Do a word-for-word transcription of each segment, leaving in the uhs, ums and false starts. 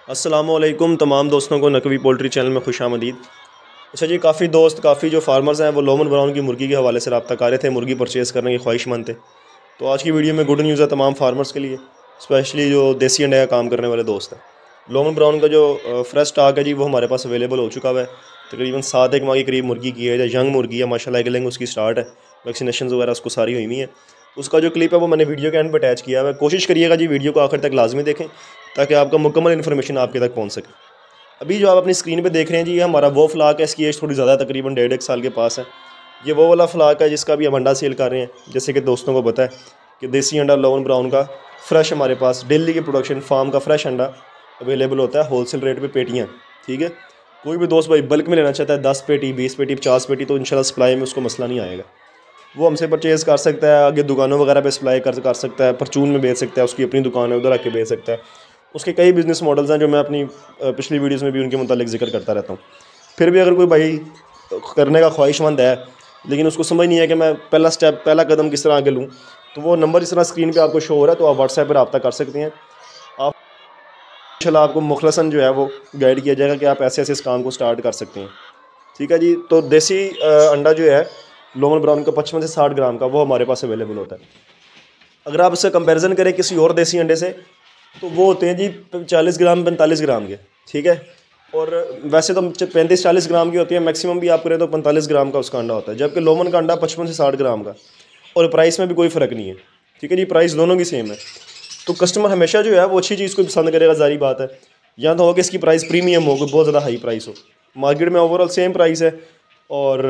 अस्सलामुअलैकुम तमाम दोस्तों को नकवी पोल्ट्री चैनल में खुशामदीद। अच्छा जी, काफ़ी दोस्त काफ़ी जो फार्मर्स हैं वो लोमन ब्राउन की मुर्गी के हवाले से रब्ता कर रहे थे, मुर्गी परचेज़ करने की ख्वाहिशमंद थे। तो आज की वीडियो में गुड न्यूज़ है तमाम फार्मर्स के लिए, स्पेशली जो देसी अंडे का काम करने वाले दोस्त हैं। लोमन ब्राउन का जो फ्रेश स्टॉक है जी वो हमारे पास अवेलेबल हो चुका है। तकरीबन सात एक माह की करीब मुर्गी की है, या यंग मुर्गी है माशाल्लाह, एगलिंग उसकी स्टार्ट है, वैक्सीनेशन वगैरह उसको सारी हुई हुई है। उसका जो क्लिप है वो मैंने वीडियो के एंड पर अटैच किया है। कोशिश करिएगा जी वीडियो को आखिर तक लाजमी देखें ताकि आपका मुकम्मल इन्फॉर्मेशन आपके तक पहुंच सके। अभी जो आप अपनी स्क्रीन पे देख रहे हैं जी, ये हमारा वो फ्लाक है, इसकी एज थोड़ी ज़्यादा तकरीबन डेढ़ एक साल के पास है। ये वो वाला फ्लाक है जिसका भी हम अंडा सेल कर रहे हैं। जैसे कि दोस्तों को पता है कि देसी अंडा लोमन ब्राउन का फ्रेश हमारे पास डेली की प्रोडक्शन फार्म का फ्रेश अंडा अवेलेबल होता है होलसेल रेट पे पेटियाँ। ठीक है, कोई भी दोस्त भाई बल्क में लेना चाहता है दस पेटी बीस पेटी पचास पेटी, तो इंशाल्लाह सप्लाई में उसको मसला नहीं आएगा, वो हमसे परचेज़ कर सकता है। आगे दुकानों वगैरह पे सप्लाई कर कर सकता है, परचून में बेच सकता है, उसकी अपनी दुकान है उधर आके बेच सकता है। उसके कई बिज़नेस मॉडल्स हैं जो मैं अपनी पिछली वीडियोस में भी उनके मुतालिक जिक्र करता रहता हूँ। फिर भी अगर कोई भाई करने का ख्वाहिशमंद है लेकिन उसको समझ नहीं है कि मैं पहला स्टेप पहला कदम किस तरह आगे लूँ, तो वो नंबर इस तरह स्क्रीन पे आपको शो हो रहा है, तो आप व्हाट्सएप पर रब्ता कर सकते हैं। आप इंशाल्लाह आपको मुखलसन जो है वो गाइड किया जाएगा कि आप ऐसे ऐसे इस काम को स्टार्ट कर सकते हैं। ठीक है जी, तो देसी अंडा जो है लोमन ब्राउन का पचपन से साठ ग्राम का वो हमारे पास अवेलेबल होता है। अगर आप इससे कंपैरिजन करें किसी और देसी अंडे से, तो वो होते हैं जी चालीस ग्राम पैंतालीस ग्राम के। ठीक है, और वैसे तो पैंतीस चालीस ग्राम की होती है, मैक्सिमम भी आप करें तो पैंतालीस ग्राम का उसका अंडा होता है, जबकि लोमन का अंडा पचपन से साठ ग्राम का, और प्राइस में भी कोई फ़र्क नहीं है। ठीक है जी, प्राइस दोनों की सेम है। तो कस्टमर हमेशा जो है वो अच्छी चीज़ को पसंद करेगा, जारी बात है। या तो हो कि इसकी प्राइस प्रीमियम हो, बहुत ज़्यादा हाई प्राइस हो, मार्केट में ओवरऑल सेम प्राइस है, और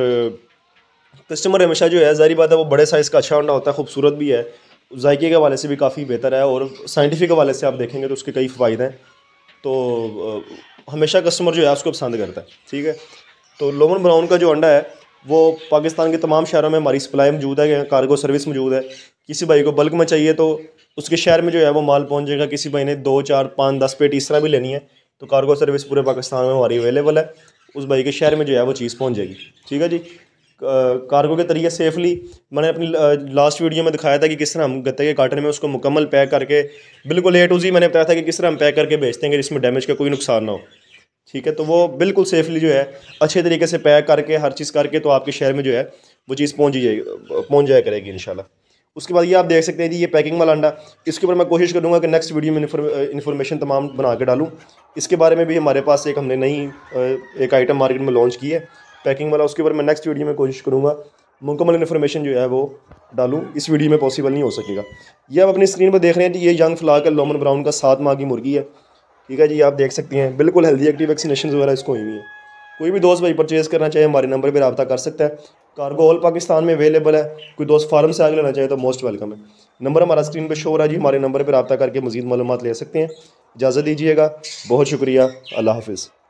कस्टमर हमेशा जो है जारी बात है वो बड़े साइज़ का अच्छा अंडा होता है, खूबसूरत भी है, जायके के हवाले से भी काफ़ी बेहतर है, और साइंटिफिक हवाले से आप देखेंगे तो उसके कई फ़ायदे हैं। तो हमेशा कस्टमर जो है उसको पसंद करता है। ठीक है, तो लोमन ब्राउन का जो अंडा है वो पाकिस्तान के तमाम शहरों में हमारी सप्लाई मौजूद है, कार्गो सर्विस मौजूद है। किसी भाई को बल्क में चाहिए तो उसके शहर में जो है वो माल पहुँच जाएगा। किसी भाई ने दो चार पाँच दस पेटी इस तरह भी लेनी है तो कार्गो सर्विस पूरे पाकिस्तान में हमारी अवेलेबल है, उस भाई के शहर में जो है वो चीज़ पहुँच जाएगी। ठीक है जी, कार्गो के तरीके सेफली मैंने अपनी लास्ट वीडियो में दिखाया था कि किस तरह हम गत्ते के कार्टन में उसको मुकम्मल पैक करके बिल्कुल ए टू जी मैंने बताया था कि किस तरह हम पैक करके बेचते हैं जिसमें डैमेज का कोई नुकसान ना हो। ठीक है, तो वो बिल्कुल सेफली जो है अच्छे तरीके से पैक करके हर चीज़ करके तो आपके शहर में जो है वो चीज़ पहुँच जाएगी पहुँच जाया करेगी इंशाल्लाह। उसके बाद ये आप देख सकते हैं जी, ये पैकिंग वाला अंडा, इसके ऊपर मैं कोशिश करूँगा कि नेक्स्ट वीडियो में इन्फॉर्मेशन तमाम बना के डालूँ। इसके बारे में भी हमारे पास एक हमने नई एक आइटम मार्केट में लॉन्च की है पैकिंग वाला, उसके ऊपर मैं नेक्स्ट वीडियो में कोशिश करूँगा मुकम्मल इन्फॉर्मेशन जो है वो डालूँ। इस वीडियो में पॉसिबल नहीं हो सकेगा। ये आप अपनी स्क्रीन पर देख रहे हैं जी, ये यंग फ्लाक है लोमन ब्राउन का, सात माह की मुर्गी है। ठीक है जी, आप देख सकते हैं बिल्कुल हेल्दी एक्टिव वैक्सीनेशन वगैरह इसको हुई हुई है। कोई भी दोस्त भाई परचेज़ करना चाहे हमारे नंबर पर रब्ता कर सकता है। कार्गो ऑल पाकिस्तान में अवेलेबल है, कोई दोस्त फार्म से आगे लेना चाहे तो मोस्ट वेलकम है। नंबर हमारा स्क्रीन पर शो हो रहा है जी, हमारे नंबर पर रब्ता करके मज़ीद मालूमात ले सकते हैं। इजाज़त दीजिएगा, बहुत शुक्रिया, अल्लाह हाफिज़।